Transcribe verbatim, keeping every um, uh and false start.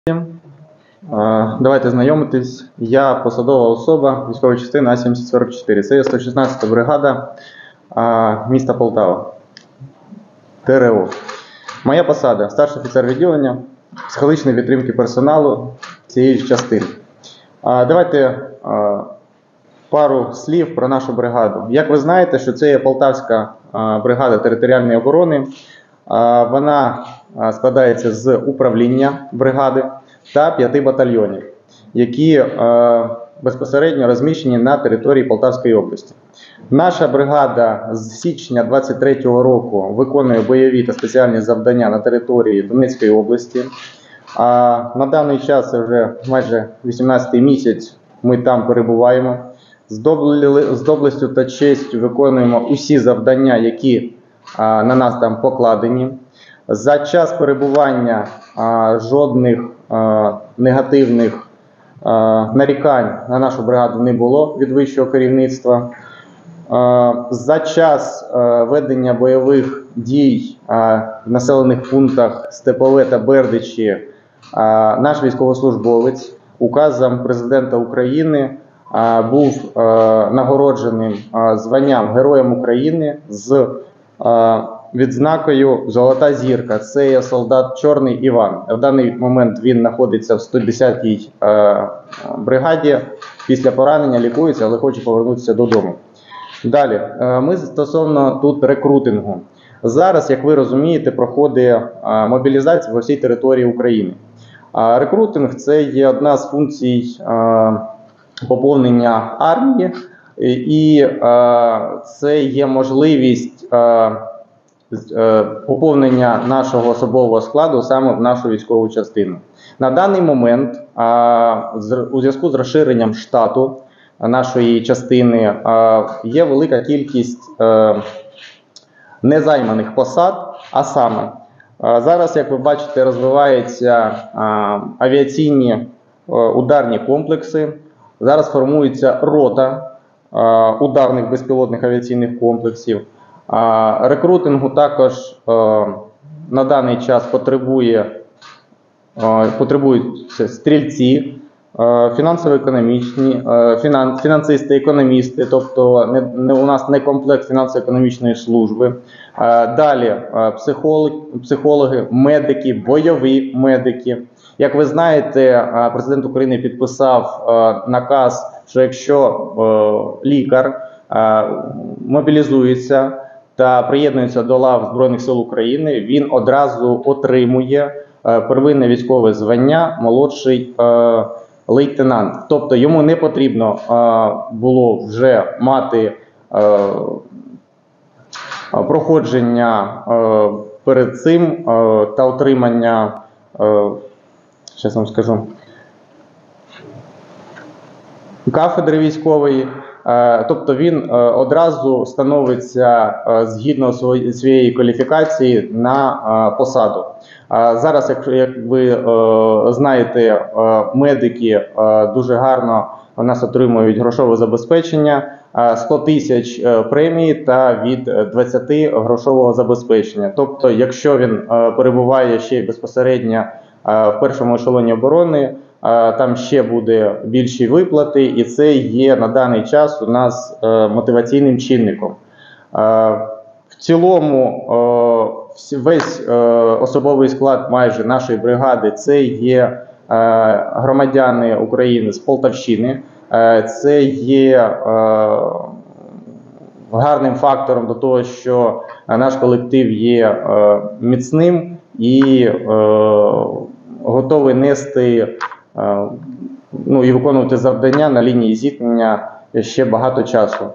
Е, Давайте знайомитись. Я посадова особа військової частини А сімсот сорок чотири. Це є сто шістнадцята бригада е, міста Полтава. ТРО. Моя посада – старший офіцер відділення психологічної підтримки персоналу цієї ж частини. Е, Давайте е, пару слів про нашу бригаду. Як ви знаєте, що це є Полтавська е, бригада територіальної оборони. Е, Вона е, складається з управління бригади та п'яти батальйонів, які е, безпосередньо розміщені на території Полтавської області. Наша бригада з січня двадцять третього року виконує бойові та спеціальні завдання на території Донецької області. А на даний час, це вже майже вісімнадцятий місяць, ми там перебуваємо. З доблестю та честю виконуємо усі завдання, які а, на нас там покладені. За час перебування а, жодних а, негативних а, нарікань на нашу бригаду не було від вищого керівництва. А, за час а, ведення бойових дій а, в населених пунктах Степове та Бердичі а, наш військовослужбовець указом Президента України а, був а, нагородженим а, званням Героєм України з а, відзнакою Золота зірка. Це є солдат Чорний Іван. В даний момент він знаходиться в сто десятій е, бригаді. Після поранення лікується, але хоче повернутися додому. Далі, е, ми стосовно тут рекрутингу. Зараз, як ви розумієте, проходить е, мобілізація по всій території України. А рекрутинг – це є одна з функцій е, поповнення армії, і е, це є можливість е, поповнення нашого особового складу саме в нашу військову частину. На даний момент у зв'язку з розширенням штату нашої частини є велика кількість незайманих посад, а саме зараз, як ви бачите, розвиваються авіаційні ударні комплекси, зараз формується рота ударних безпілотних авіаційних комплексів. Рекрутингу також е, на даний час потребує, е, потребують стрільці, е, фінансово-економічні, е, фінан, фінансисти, економісти, тобто не, не, у нас не комплект фінансово-економічної служби. Е, далі е, психолог, психологи, медики, бойові медики. Як ви знаєте, е, президент України підписав е, наказ, що якщо е, лікар е, мобілізується та приєднується до лав Збройних сил України, він одразу отримує е, первинне військове звання молодший е, лейтенант. Тобто йому не потрібно е, було вже мати е, проходження е, перед цим е, та отримання, е, щас вам скажу, кафедри військової. Тобто він одразу становиться згідно своєї кваліфікації на посаду. Зараз, як ви знаєте, медики дуже гарно у нас отримують грошове забезпечення, сто тисяч премії та від двадцяти грошового забезпечення. Тобто, якщо він перебуває ще безпосередньо в першому ешелоні оборони, там ще буде більші виплати, і це є на даний час у нас мотиваційним чинником. В цілому весь особовий склад майже нашої бригади – це є громадяни України з Полтавщини. Це є гарним фактором до того, що наш колектив є міцним і готовий нести ну, і виконувати завдання на лінії зіткнення ще багато часу.